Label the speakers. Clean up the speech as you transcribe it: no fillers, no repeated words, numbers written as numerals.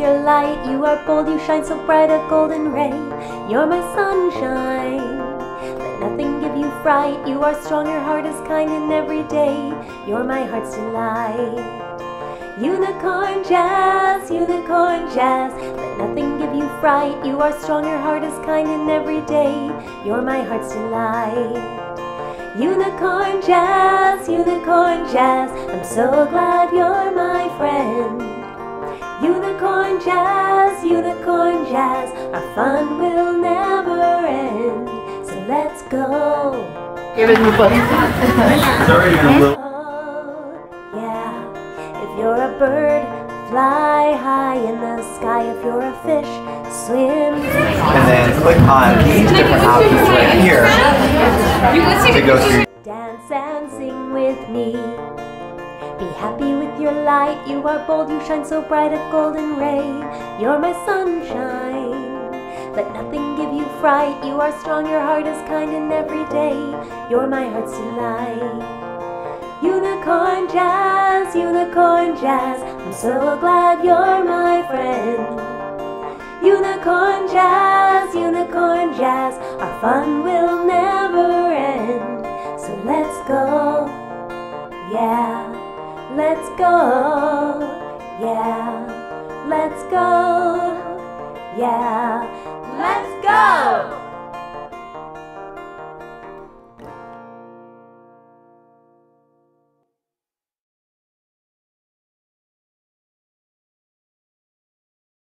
Speaker 1: your light. You are bold, you shine so bright, a golden ray. You're my sunshine. Let nothing give you fright. You are strong, your heart is kind, and every day you're my heart's delight. Unicorn jazz, unicorn jazz. Let nothing give you fright. You are strong, your heart is kind, and every day you're my heart's delight. Unicorn jazz, unicorn jazz. I'm so glad you're my friend. Unicorn jazz, unicorn jazz. Our fun will never end. So let's go.
Speaker 2: Give it a book.
Speaker 1: If you're a bird, fly high in the sky. If you're a fish, swim.
Speaker 3: And then click on these different options right here to go through.
Speaker 1: Dance and sing with me. Be happy with your light. You are bold, you shine so bright, a golden ray. You're my sunshine. Let nothing give you fright. You are strong, your heart is kind, and every day you're my heart's delight. Unicorn jazz, unicorn jazz. I'm so glad you're my friend. Unicorn jazz, unicorn jazz. Our fun will never end. So let's go, yeah, let's go, yeah, let's go, yeah, let's go.